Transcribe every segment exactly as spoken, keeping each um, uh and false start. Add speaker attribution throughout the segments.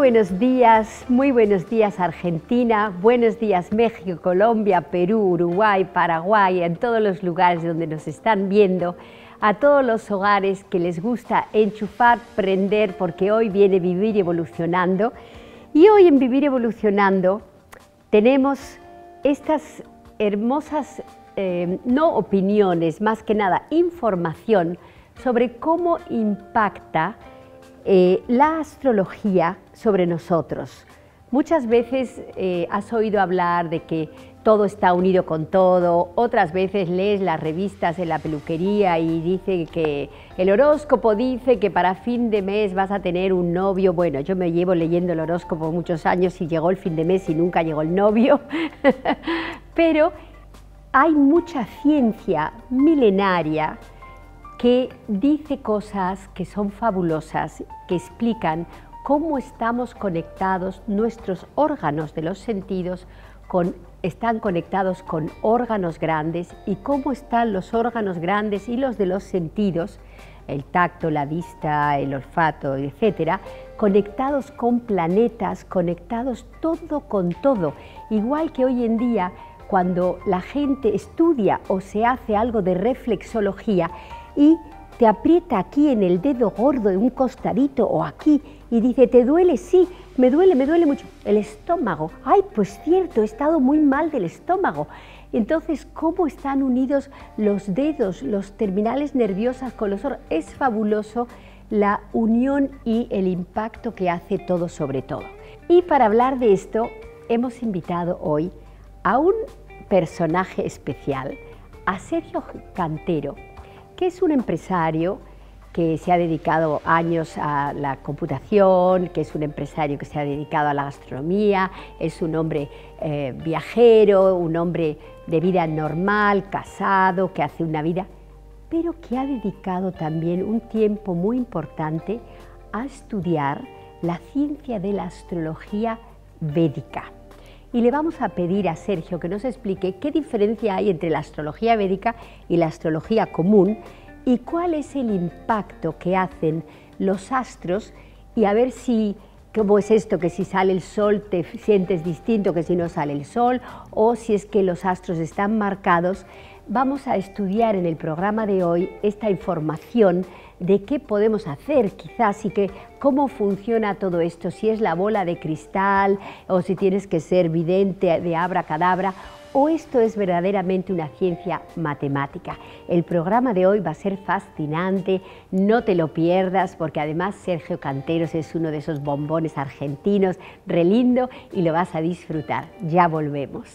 Speaker 1: buenos días, muy buenos días Argentina, buenos días México, Colombia, Perú, Uruguay, Paraguay, en todos los lugares donde nos están viendo, a todos los hogares que les gusta enchufar, prender, porque hoy viene Vivir Evolucionando. Y hoy en Vivir Evolucionando tenemos estas hermosas, eh, no opiniones, más que nada información sobre cómo impacta Eh, la astrología sobre nosotros. Muchas veces eh, has oído hablar de que todo está unido con todo, otras veces lees las revistas en la peluquería y dice que el horóscopo dice que para fin de mes vas a tener un novio. Bueno, yo me llevo leyendo el horóscopo muchos años y llegó el fin de mes y nunca llegó el novio, pero hay mucha ciencia milenaria que dice cosas que son fabulosas, que explican cómo estamos conectados, nuestros órganos de los sentidos con, están conectados con órganos grandes y cómo están los órganos grandes y los de los sentidos, el tacto, la vista, el olfato, etcétera, conectados con planetas, conectados todo con todo, igual que hoy en día cuando la gente estudia o se hace algo de reflexología, y te aprieta aquí en el dedo gordo de un costadito o aquí y dice, ¿te duele? Sí, me duele, me duele mucho. El estómago. Ay, pues cierto, he estado muy mal del estómago. Entonces, ¿cómo están unidos los dedos, los terminales nerviosas con los órganos? Es fabuloso la unión y el impacto que hace todo sobre todo. Y para hablar de esto, hemos invitado hoy a un personaje especial, a Sergio Cantero, que es un empresario que se ha dedicado años a la computación, que es un empresario que se ha dedicado a la gastronomía, es un hombre eh, viajero, un hombre de vida normal, casado, que hace una vida, pero que ha dedicado también un tiempo muy importante a estudiar la ciencia de la astrología védica. Y le vamos a pedir a Sergio que nos explique qué diferencia hay entre la astrología védica y la astrología común y cuál es el impacto que hacen los astros y a ver si, cómo es esto, que si sale el sol te sientes distinto que si no sale el sol o si es que los astros están marcados. Vamos a estudiar en el programa de hoy esta información de qué podemos hacer quizás y que cómo funciona todo esto, si es la bola de cristal o si tienes que ser vidente de abracadabra o esto es verdaderamente una ciencia matemática. El programa de hoy va a ser fascinante, no te lo pierdas porque además Sergio Canteros es uno de esos bombones argentinos, re lindo y lo vas a disfrutar. Ya volvemos.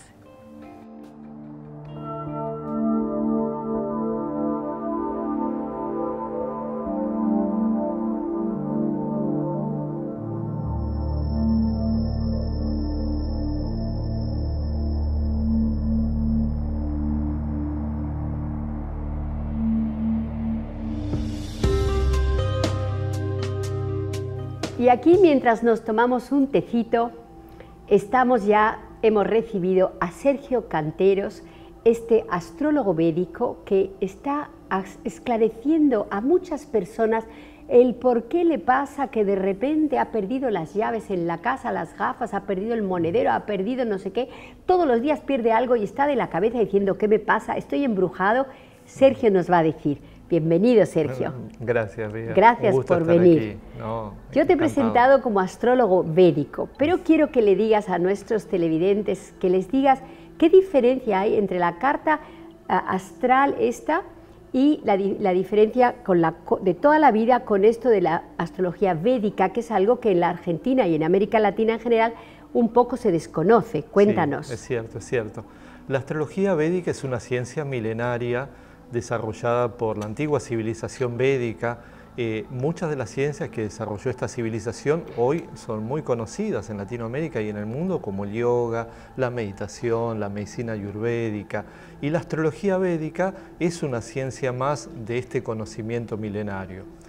Speaker 1: Y aquí, mientras nos tomamos un tecito, estamos ya, hemos recibido a Sergio Canteros, este astrólogo védico que está esclareciendo a muchas personas el por qué le pasa que de repente ha perdido las llaves en la casa, las gafas, ha perdido el monedero, ha perdido no sé qué, todos los días pierde algo y está de la cabeza diciendo ¿qué me pasa? Estoy embrujado. Sergio nos va a decir. Bienvenido, Sergio.
Speaker 2: Gracias, Bea.
Speaker 1: Gracias por venir.
Speaker 2: No,
Speaker 1: Yo te he presentado como astrólogo védico, pero quiero que le digas a nuestros televidentes, que les digas qué diferencia hay entre la carta uh, astral esta y la, la diferencia con la, de toda la vida con esto de la astrología védica, que es algo que en la Argentina y en América Latina en general un poco se desconoce. Cuéntanos.
Speaker 2: Sí, es cierto, es cierto. La astrología védica es una ciencia milenaria desarrollada por la antigua civilización védica. Eh, muchas de las ciencias que desarrolló esta civilización hoy son muy conocidas en Latinoamérica y en el mundo, como el yoga, la meditación, la medicina ayurvédica, y la astrología védica es una ciencia más de este conocimiento milenario.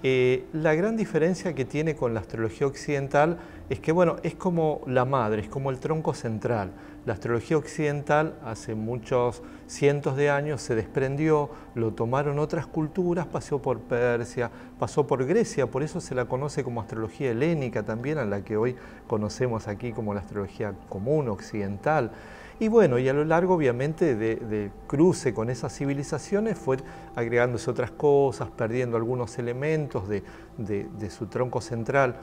Speaker 2: Eh, la gran diferencia que tiene con la astrología occidental es que, bueno, es como la madre, es como el tronco central. La astrología occidental hace muchos cientos de años se desprendió, lo tomaron otras culturas, pasó por Persia, pasó por Grecia, por eso se la conoce como astrología helénica también, a la que hoy conocemos aquí como la astrología común occidental. Y bueno, y a lo largo obviamente de, de cruce con esas civilizaciones fue agregándose otras cosas, perdiendo algunos elementos de, de, de su tronco central.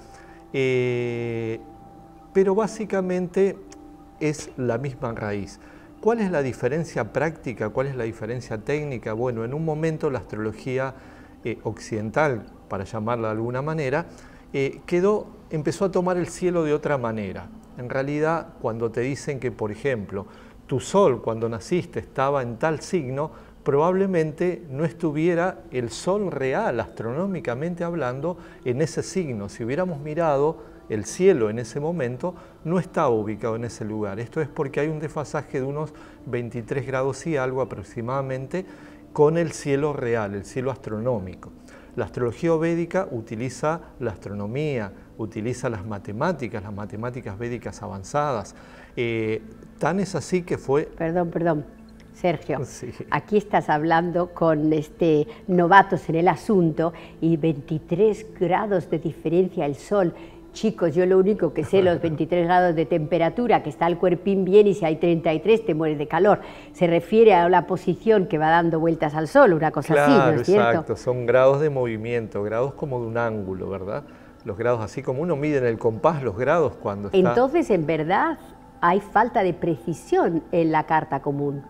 Speaker 2: Eh, pero básicamente es la misma raíz. ¿Cuál es la diferencia práctica? ¿Cuál es la diferencia técnica? Bueno, en un momento la astrología eh, occidental, para llamarla de alguna manera, eh, quedó, empezó a tomar el cielo de otra manera. En realidad, cuando te dicen que, por ejemplo, tu sol cuando naciste estaba en tal signo, probablemente no estuviera el sol real, astronómicamente hablando, en ese signo. Si hubiéramos mirado el cielo en ese momento, no estaba ubicado en ese lugar. Esto es porque hay un desfasaje de unos veintitrés grados y algo aproximadamente con el cielo real, el cielo astronómico. La astrología védica utiliza la astronomía, utiliza las matemáticas, las matemáticas védicas avanzadas. Eh, tan es así que fue...
Speaker 1: Perdón, perdón, Sergio.
Speaker 2: Sí.
Speaker 1: Aquí estás hablando con este, novatos en el asunto y veintitrés grados de diferencia el sol. Chicos, yo lo único que sé, los veintitrés grados de temperatura, que está el cuerpín bien y si hay treinta y tres te mueres de calor. Se refiere a la posición que va dando vueltas al sol, una cosa
Speaker 2: claro,
Speaker 1: así, ¿no es cierto?
Speaker 2: Exacto, son grados de movimiento, grados como de un ángulo, ¿verdad? Los grados, así como uno mide en el compás los grados cuando está...
Speaker 1: Entonces, en verdad, hay falta de precisión en la carta común.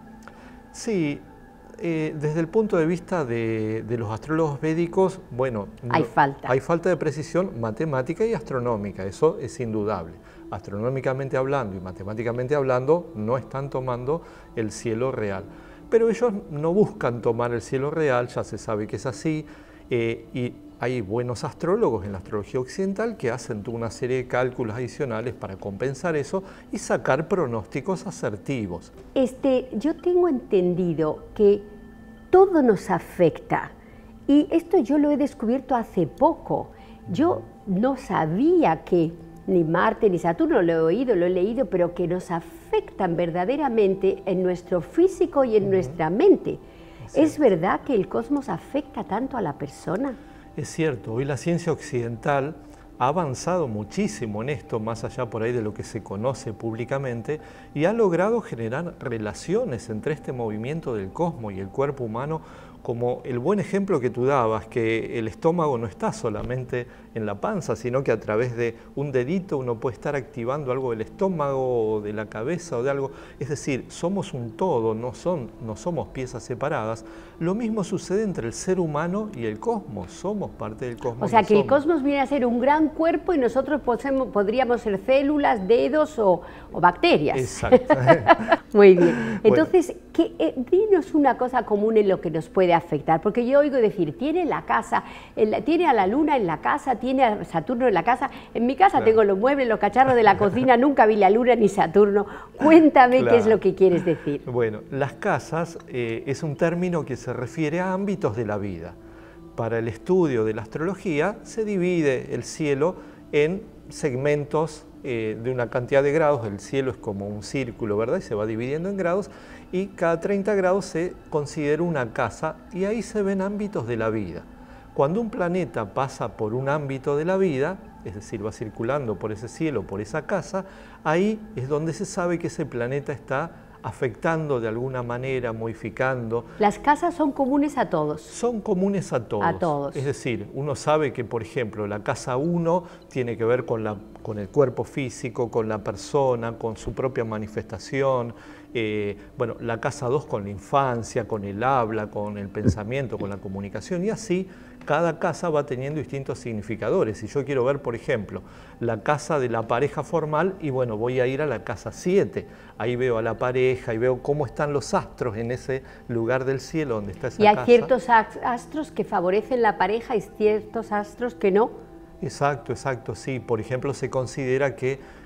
Speaker 2: Sí. Eh, desde el punto de vista de, de los astrólogos védicos, bueno,
Speaker 1: hay
Speaker 2: no,
Speaker 1: falta.
Speaker 2: Hay falta de precisión matemática y astronómica, eso es indudable. Astronómicamente hablando y matemáticamente hablando, no están tomando el cielo real. Pero ellos no buscan tomar el cielo real, ya se sabe que es así, eh, y hay buenos astrólogos en la astrología occidental que hacen una serie de cálculos adicionales para compensar eso y sacar pronósticos asertivos.
Speaker 1: Este, yo tengo entendido que todo nos afecta y esto yo lo he descubierto hace poco. Yo no sabía que ni Marte ni Saturno, lo he oído, lo he leído, pero que nos afectan verdaderamente en nuestro físico y en uh-huh. nuestra mente. Sí. ¿Es verdad que el cosmos afecta tanto a la persona?
Speaker 2: Es cierto, hoy la ciencia occidental ha avanzado muchísimo en esto, más allá por ahí de lo que se conoce públicamente, y ha logrado generar relaciones entre este movimiento del cosmos y el cuerpo humano, como el buen ejemplo que tú dabas, que el estómago no está solamente en la panza, sino que a través de un dedito uno puede estar activando algo del estómago o de la cabeza o de algo. Es decir, somos un todo, no, son, no somos piezas separadas. Lo mismo sucede entre el ser humano y el cosmos, somos parte del cosmos.
Speaker 1: O sea, que
Speaker 2: somos.
Speaker 1: El cosmos viene a ser un gran cuerpo y nosotros podemos, podríamos ser células, dedos o, o bacterias.
Speaker 2: Exacto.
Speaker 1: Muy bien. Entonces, bueno. que, eh, dinos una cosa común en lo que nos puede afectar, porque yo oigo decir, tiene la casa, el, tiene a la luna en la casa, tiene a Saturno en la casa. En mi casa claro. tengo los muebles, los cacharros de la cocina, nunca vi la luna ni Saturno. Cuéntame claro. qué es lo que quieres decir.
Speaker 2: Bueno, las casas eh, es un término que se refiere a ámbitos de la vida. Para el estudio de la astrología se divide el cielo en segmentos eh, de una cantidad de grados. El cielo es como un círculo, ¿verdad? Y se va dividiendo en grados y cada treinta grados se considera una casa y ahí se ven ámbitos de la vida. Cuando un planeta pasa por un ámbito de la vida, es decir, va circulando por ese cielo, por esa casa, ahí es donde se sabe que ese planeta está afectando de alguna manera, modificando.
Speaker 1: ¿Las casas son comunes a todos?
Speaker 2: Son comunes a todos.
Speaker 1: A todos.
Speaker 2: Es decir, uno sabe que, por ejemplo, la casa uno tiene que ver con, la, con el cuerpo físico, con la persona, con su propia manifestación. Eh, bueno, la casa dos con la infancia, con el habla, con el pensamiento, con la comunicación, y así cada casa va teniendo distintos significadores. Si yo quiero ver, por ejemplo, la casa de la pareja formal, y bueno, voy a ir a la casa siete. Ahí veo a la pareja y veo cómo están los astros en ese lugar del cielo donde está esa casa.
Speaker 1: Y hay casa. Ciertos astros que favorecen la pareja y ciertos astros que no.
Speaker 2: Exacto, exacto, sí. Por ejemplo, se considera que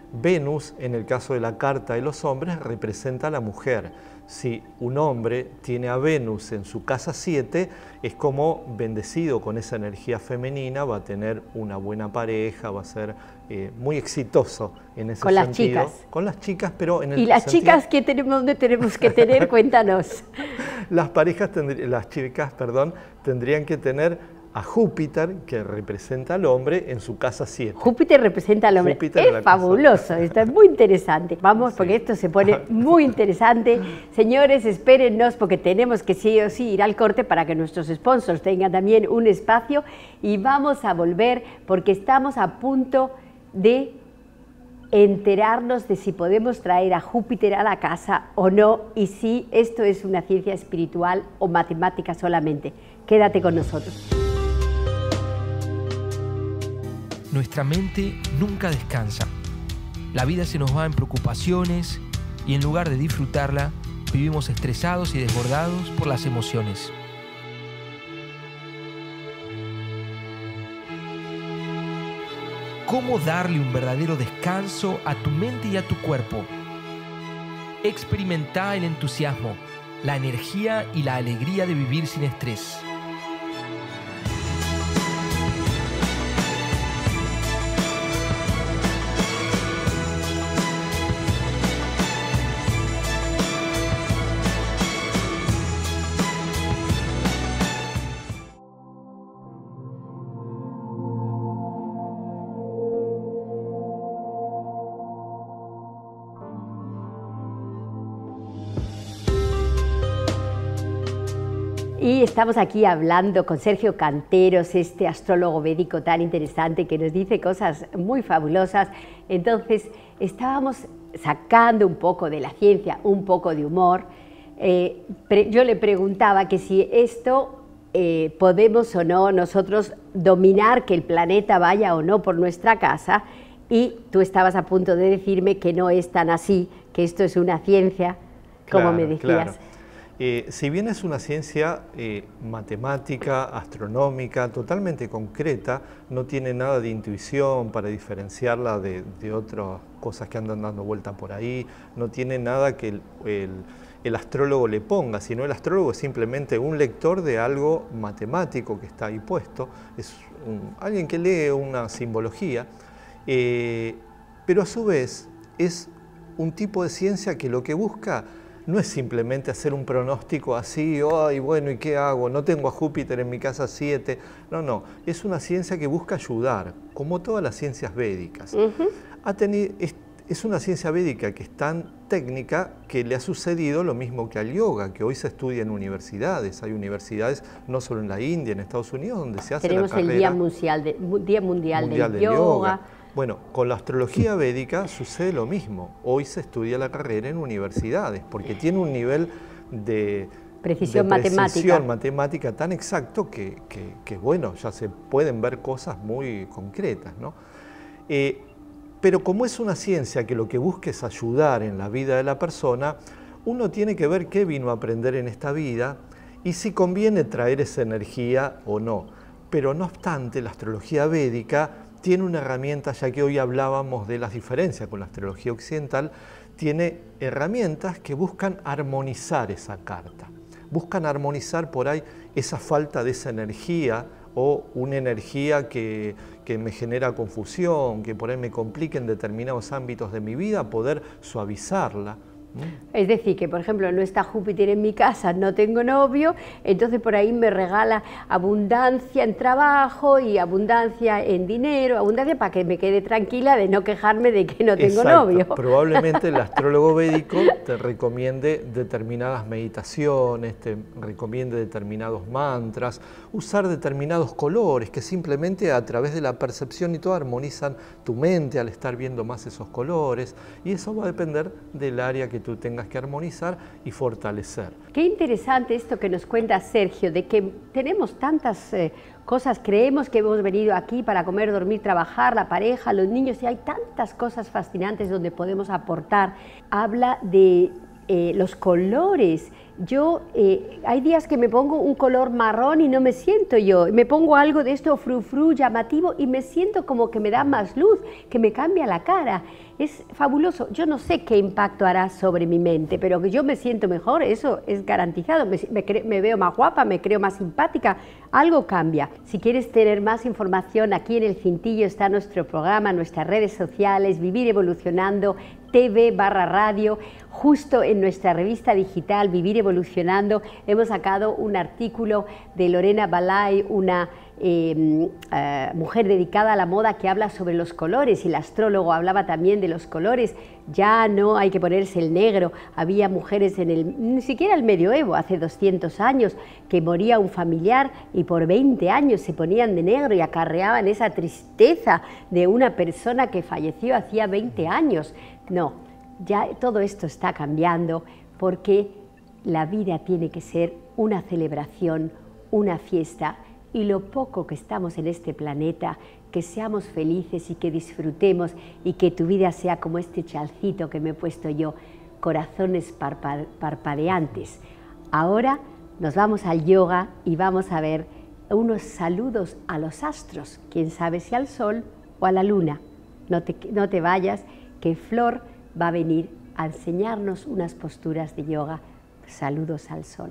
Speaker 2: Venus, en el caso de la carta de los hombres, representa a la mujer. Si un hombre tiene a Venus en su casa siete, es como bendecido con esa energía femenina, va a tener una buena pareja, va a ser eh, muy exitoso en ese
Speaker 1: con
Speaker 2: sentido.
Speaker 1: Las chicas.
Speaker 2: Con las chicas, pero en el
Speaker 1: ¿Y las
Speaker 2: sentido...
Speaker 1: chicas qué tenemos, dónde tenemos que tener? Cuéntanos.
Speaker 2: Las parejas, las chicas, perdón, tendrían que tener a Júpiter, que representa al hombre, en su casa siete.
Speaker 1: Júpiter representa al hombre.
Speaker 2: Júpiter
Speaker 1: es fabuloso, casa. Esto es muy interesante. Vamos, sí. Porque esto se pone muy interesante. Señores, espérennos porque tenemos que sí o sí ir al corte para que nuestros sponsors tengan también un espacio y vamos a volver porque estamos a punto de enterarnos de si podemos traer a Júpiter a la casa o no y si esto es una ciencia espiritual o matemática solamente. Quédate con nosotros.
Speaker 3: Nuestra mente nunca descansa. La vida se nos va en preocupaciones y en lugar de disfrutarla, vivimos estresados y desbordados por las emociones. ¿Cómo darle un verdadero descanso a tu mente y a tu cuerpo? Experimenta el entusiasmo, la energía y la alegría de vivir sin estrés.
Speaker 1: Y estamos aquí hablando con Sergio Canteros, este astrólogo védico tan interesante que nos dice cosas muy fabulosas. Entonces, estábamos sacando un poco de la ciencia, un poco de humor. Eh, yo le preguntaba que si esto eh, podemos o no nosotros dominar que el planeta vaya o no por nuestra casa, y tú estabas a punto de decirme que no es tan así, que esto es una ciencia, como
Speaker 2: claro,
Speaker 1: me decías.
Speaker 2: Claro. Eh, si bien es una ciencia eh, matemática, astronómica, totalmente concreta, no tiene nada de intuición para diferenciarla de, de otras cosas que andan dando vuelta por ahí, no tiene nada que el, el, el astrólogo le ponga, sino el astrólogo es simplemente un lector de algo matemático que está ahí puesto, es un, alguien que lee una simbología, eh, pero a su vez es un tipo de ciencia que lo que busca no es simplemente hacer un pronóstico así, ay, bueno, ¿y qué hago? No tengo a Júpiter en mi casa siete. No, no, es una ciencia que busca ayudar, como todas las ciencias védicas. Uh-huh. ha tenido, es, es una ciencia védica que es tan técnica que le ha sucedido lo mismo que al yoga, que hoy se estudia en universidades. Hay universidades, no solo en la India, en Estados Unidos, donde se hace
Speaker 1: Tenemos
Speaker 2: la carrera.
Speaker 1: Tenemos el Día Mundial, de, Día Mundial,
Speaker 2: mundial
Speaker 1: del,
Speaker 2: del
Speaker 1: Yoga.
Speaker 2: yoga. Bueno, con la astrología védica sucede lo mismo. Hoy se estudia la carrera en universidades porque tiene un nivel de
Speaker 1: precisión,
Speaker 2: de precisión
Speaker 1: matemática.
Speaker 2: matemática tan exacto que, que, que, bueno, ya se pueden ver cosas muy concretas, ¿no? Eh, pero como es una ciencia que lo que busca es ayudar en la vida de la persona, uno tiene que ver qué vino a aprender en esta vida y si conviene traer esa energía o no. Pero no obstante, la astrología védica tiene una herramienta, ya que hoy hablábamos de las diferencias con la astrología occidental, tiene herramientas que buscan armonizar esa carta, buscan armonizar por ahí esa falta de esa energía o una energía que, que me genera confusión, que por ahí me complique en determinados ámbitos de mi vida, poder suavizarla.
Speaker 1: Es decir, que por ejemplo no está Júpiter en mi casa, no tengo novio, entonces por ahí me regala abundancia en trabajo y abundancia en dinero, abundancia para que me quede tranquila de no quejarme de que no tengo
Speaker 2: Exacto.
Speaker 1: novio.
Speaker 2: Probablemente el astrólogo védico te recomiende determinadas meditaciones, te recomiende determinados mantras, usar determinados colores que simplemente a través de la percepción y todo armonizan tu mente al estar viendo más esos colores, y eso va a depender del área que tú tengas que armonizar y fortalecer.
Speaker 1: Qué interesante esto que nos cuenta Sergio, de que tenemos tantas eh, cosas, creemos que hemos venido aquí para comer, dormir, trabajar, la pareja, los niños, y hay tantas cosas fascinantes donde podemos aportar. Habla de eh, los colores Yo, eh, hay días que me pongo un color marrón y no me siento yo, me pongo algo de esto frufru llamativo y me siento como que me da más luz, que me cambia la cara. Es fabuloso. Yo no sé qué impacto hará sobre mi mente, pero que yo me siento mejor, eso es garantizado. Me, me, me veo más guapa, me creo más simpática, algo cambia. Si quieres tener más información, aquí en El Cintillo está nuestro programa, nuestras redes sociales, Vivir Evolucionando, T V barra radio. Justo en nuestra revista digital Vivir Evolucionando hemos sacado un artículo de Lorena Balay, una eh, eh, mujer dedicada a la moda, que habla sobre los colores, y el astrólogo hablaba también de los colores. Ya no hay que ponerse el negro. Había mujeres en el, ni siquiera el medioevo, hace doscientos años, que moría un familiar y por veinte años se ponían de negro y acarreaban esa tristeza de una persona que falleció hacía veinte años. No, ya todo esto está cambiando, porque la vida tiene que ser una celebración, una fiesta, y lo poco que estamos en este planeta, que seamos felices y que disfrutemos, y que tu vida sea como este chalcito que me he puesto yo, corazones parpa- parpadeantes. Ahora nos vamos al yoga y vamos a ver unos saludos a los astros, quién sabe si al sol o a la luna. No te, no te vayas, que Flor va a venir a enseñarnos unas posturas de yoga. Saludos al sol.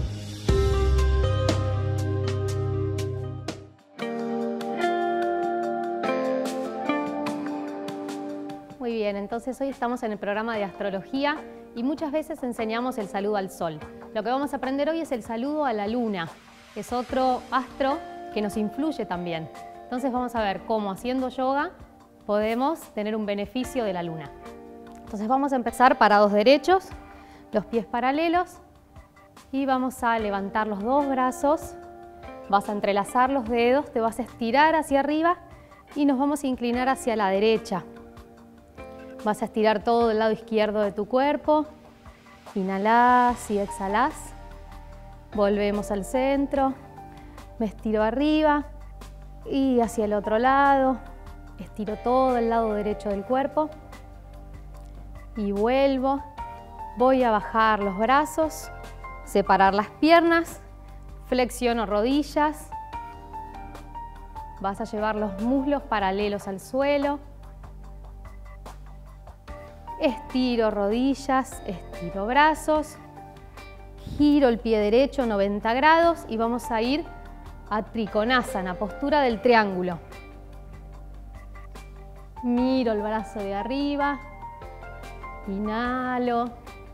Speaker 4: Muy bien, entonces hoy estamos en el programa de astrología y muchas veces enseñamos el saludo al sol. Lo que vamos a aprender hoy es el saludo a la luna, que es otro astro que nos influye también. Entonces vamos a ver cómo haciendo yoga podemos tener un beneficio de la luna. Entonces vamos a empezar parados derechos, los pies paralelos, y vamos a levantar los dos brazos, vas a entrelazar los dedos, te vas a estirar hacia arriba y nos vamos a inclinar hacia la derecha. Vas a estirar todo el lado izquierdo de tu cuerpo, inhalás y exhalás, volvemos al centro, me estiro arriba y hacia el otro lado, estiro todo el lado derecho del cuerpo y vuelvo. Voy a bajar los brazos, separar las piernas, flexiono rodillas, vas a llevar los muslos paralelos al suelo, estiro rodillas, estiro brazos, giro el pie derecho noventa grados y vamos a ir a Trikonasana, postura del triángulo. Miro el brazo de arriba, inhalo,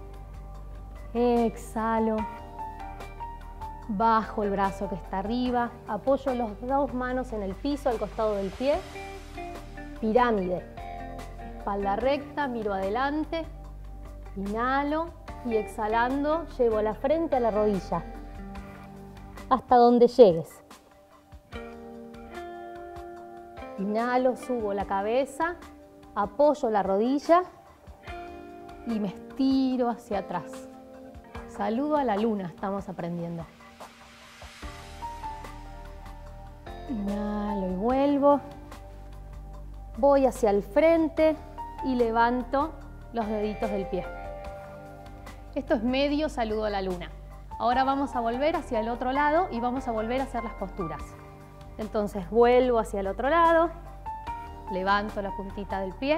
Speaker 4: exhalo, bajo el brazo que está arriba, apoyo las dos manos en el piso al costado del pie, pirámide, espalda recta, miro adelante, inhalo y exhalando llevo la frente a la rodilla, hasta donde llegues. Inhalo, subo la cabeza, apoyo la rodilla y me estiro hacia atrás. Saludo a la luna, estamos aprendiendo. Inhalo y vuelvo. Voy hacia el frente y levanto los deditos del pie. Esto es medio saludo a la luna. Ahora vamos a volver hacia el otro lado y vamos a volver a hacer las posturas. Entonces vuelvo hacia el otro lado, levanto la puntita del pie,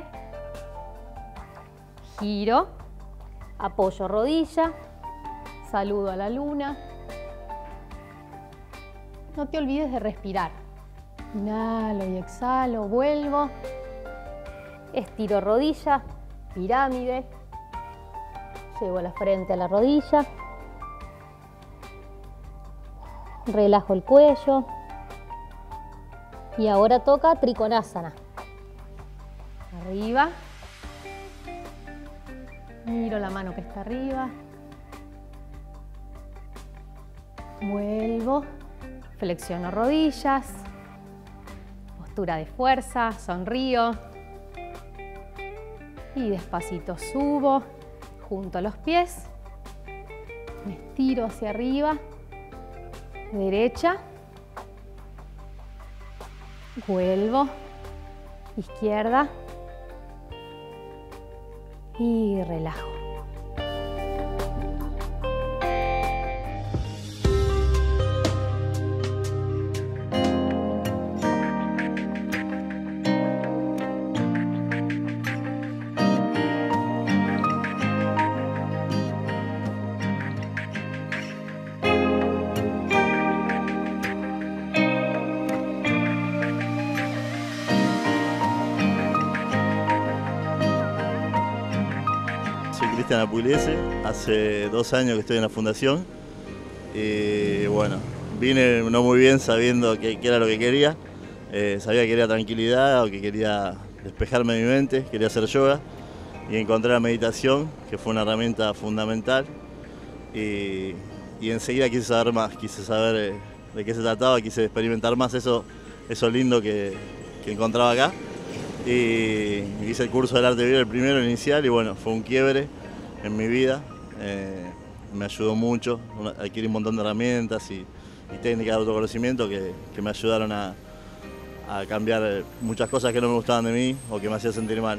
Speaker 4: giro, apoyo rodilla, saludo a la luna. No te olvides de respirar. Inhalo y exhalo, vuelvo, estiro rodilla, pirámide, llevo la frente a la rodilla, relajo el cuello. Y ahora toca Trikonasana. Arriba. Miro la mano que está arriba. Vuelvo. Flexiono rodillas. Postura de fuerza. Sonrío. Y despacito subo. Junto los pies. Me estiro hacia arriba. Derecha. Vuelvo, izquierda y relajo.
Speaker 5: Cristian Apugliese, hace dos años que estoy en la fundación y bueno, vine no muy bien sabiendo qué era lo que quería, eh, sabía que quería tranquilidad o que quería despejarme de mi mente, quería hacer yoga y encontré la meditación, que fue una herramienta fundamental y, y enseguida quise saber más, quise saber eh, de qué se trataba, quise experimentar más eso, eso lindo que, que encontraba acá. Y hice el curso del arte de vivir, el primero inicial, y bueno, fue un quiebre en mi vida. Eh, me ayudó mucho, adquirí un montón de herramientas y, y técnicas de autoconocimiento que, que me ayudaron a, a cambiar muchas cosas que no me gustaban de mí o que me hacían sentir mal.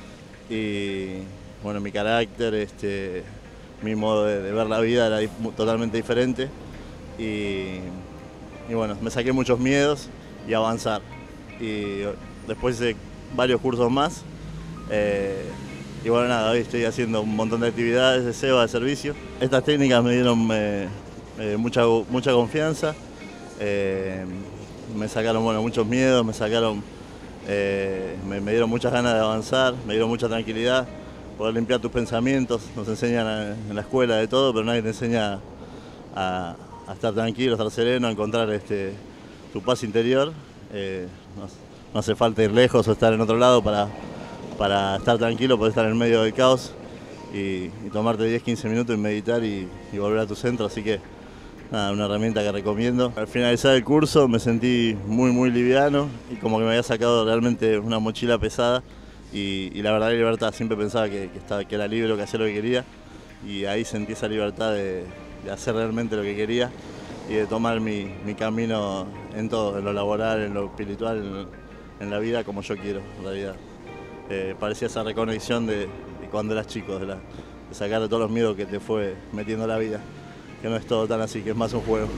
Speaker 5: Y bueno, mi carácter, este, mi modo de, de ver la vida era totalmente diferente. Y, y bueno, me saqué muchos miedos y avanzar. Y después hice varios cursos más eh, y bueno, nada, hoy estoy haciendo un montón de actividades de S E O, de servicio. Estas técnicas me dieron eh, eh, mucha, mucha confianza, eh, me sacaron bueno, muchos miedos, me sacaron, eh, me, me dieron muchas ganas de avanzar, me dieron mucha tranquilidad, poder limpiar tus pensamientos. Nos enseñan a, en la escuela de todo, pero nadie te enseña a, a estar tranquilo, a estar sereno, a encontrar este, tu paz interior. Eh, no, no hace falta ir lejos o estar en otro lado para, para estar tranquilo, poder estar en el medio del caos y, y tomarte diez a quince minutos y meditar y, y volver a tu centro, así que nada, una herramienta que recomiendo. Al finalizar el curso me sentí muy muy liviano y como que me había sacado realmente una mochila pesada y, y la verdad la libertad, siempre pensaba que, que, estaba, que era libre, que hacía lo que quería y ahí sentí esa libertad de, de hacer realmente lo que quería y de tomar mi, mi camino en todo, en lo laboral, en lo espiritual, en, en la vida como yo quiero, en realidad. Eh, parecía esa reconexión de, de cuando eras chico, de, la, de sacar de todos los miedos que te fue metiendo la vida, que no es todo tan así, que es más un juego.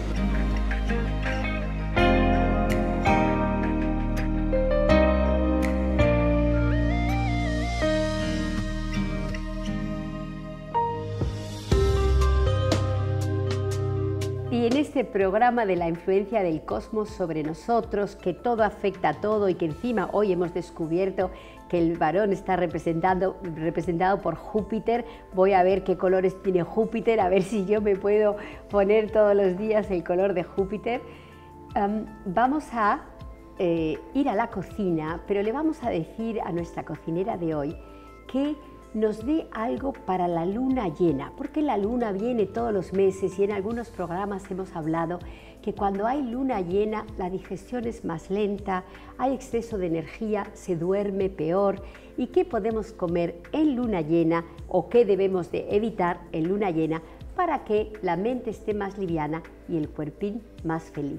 Speaker 1: Y en este programa de la influencia del cosmos sobre nosotros, que todo afecta a todo y que encima hoy hemos descubierto que el varón está representado, representado por Júpiter, voy a ver qué colores tiene Júpiter, a ver si yo me puedo poner todos los días el color de Júpiter. Um, vamos a eh, ir a la cocina, pero le vamos a decir a nuestra cocinera de hoy que nos dé algo para la luna llena, porque la luna viene todos los meses y en algunos programas hemos hablado que cuando hay luna llena la digestión es más lenta, hay exceso de energía, se duerme peor. ¿Y qué podemos comer en luna llena o qué debemos de evitar en luna llena para que la mente esté más liviana y el cuerpín más feliz?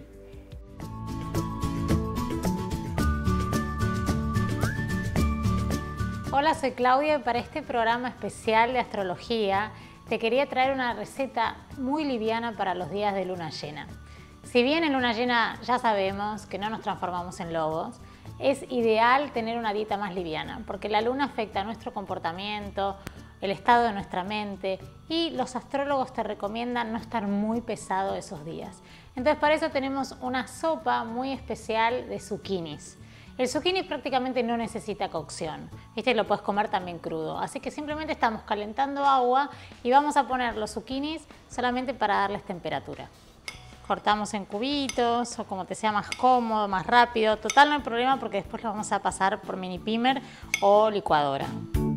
Speaker 6: Hola, soy Claudia y para este programa especial de astrología te quería traer una receta muy liviana para los días de luna llena. Si bien en luna llena ya sabemos que no nos transformamos en lobos, es ideal tener una dieta más liviana porque la luna afecta a nuestro comportamiento, el estado de nuestra mente y los astrólogos te recomiendan no estar muy pesado esos días. Entonces para eso tenemos una sopa muy especial de zucchinis. El zucchini prácticamente no necesita cocción, ¿viste? Lo puedes comer también crudo, así que simplemente estamos calentando agua y vamos a poner los zucchinis solamente para darles temperatura. Cortamos en cubitos o como te sea más cómodo, más rápido, total no hay problema porque después los vamos a pasar por mini pimer o licuadora.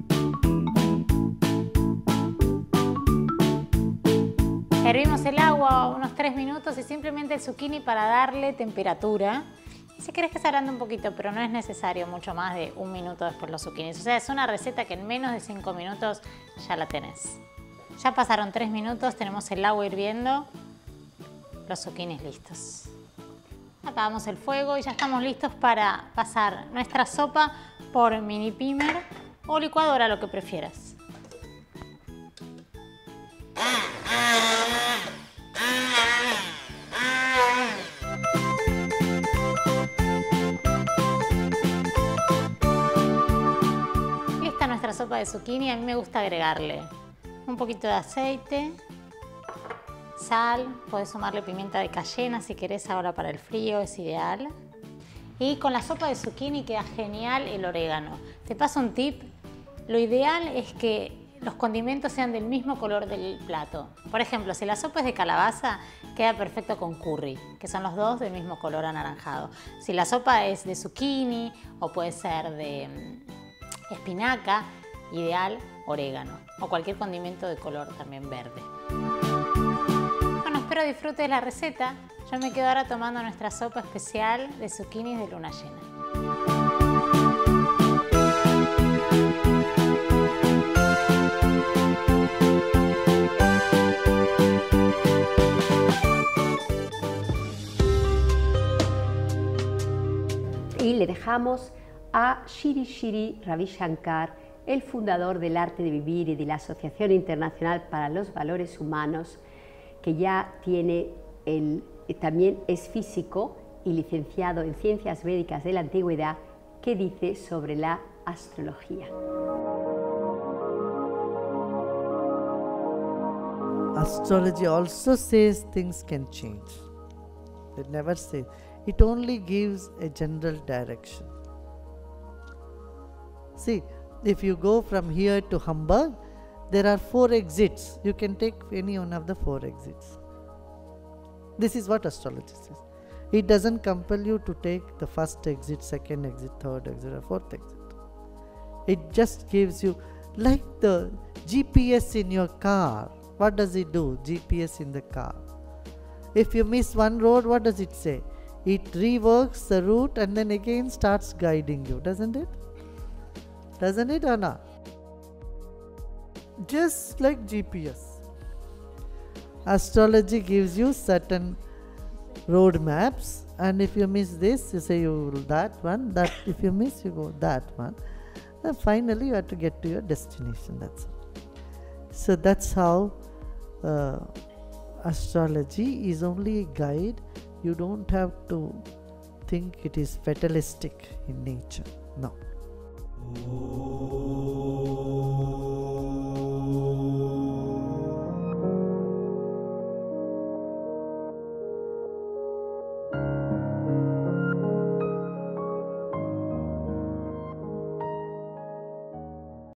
Speaker 6: Hervimos el agua unos tres minutos y simplemente el zucchini para darle temperatura. Si querés que se ablande un poquito, pero no es necesario mucho más de un minuto después los zucchinis. O sea, es una receta que en menos de cinco minutos ya la tenés. Ya pasaron tres minutos, tenemos el agua hirviendo, los zucchinis listos. Apagamos el fuego y ya estamos listos para pasar nuestra sopa por mini pimer o licuadora, lo que prefieras. Nuestra sopa de zucchini, a mí me gusta agregarle un poquito de aceite, sal, podés sumarle pimienta de cayena si querés ahora para el frío, es ideal. Y con la sopa de zucchini queda genial el orégano. Te paso un tip, lo ideal es que los condimentos sean del mismo color del plato. Por ejemplo, si la sopa es de calabaza, queda perfecto con curry, que son los dos del mismo color anaranjado. Si la sopa es de zucchini o puede ser de espinaca, ideal orégano o cualquier condimento de color también verde. Bueno, espero disfrutes la receta. Yo me quedo ahora tomando nuestra sopa especial de zucchinis de luna llena.
Speaker 1: Y le dejamos a Shri Shri Ravi Shankar, el fundador del Arte de Vivir y de la Asociación Internacional para los Valores Humanos, que ya tiene el, también es físico y licenciado en Ciencias Védicas de la Antigüedad, que dice sobre la astrología.
Speaker 7: Astrology also says things can change. It never says. It only gives a general direction. See, if you go from here to Hamburg, there are four exits. You can take any one of the four exits. This is what astrology says. It doesn't compel you to take the first exit, second exit, third exit, or fourth exit. It just gives you, like the G P S in your car. What does it do? G P S in the car. If you miss one road, what does it say? It reworks the route and then again starts guiding you, doesn't it? Doesn't it or not? Just like G P S. Astrology gives you certain road maps, and if you miss this, you say you will that one, that if you miss, you go that one. And finally you have to get to your destination, that's all. So that's how uh, astrology is only a guide. You don't have to think it is fatalistic in nature. No.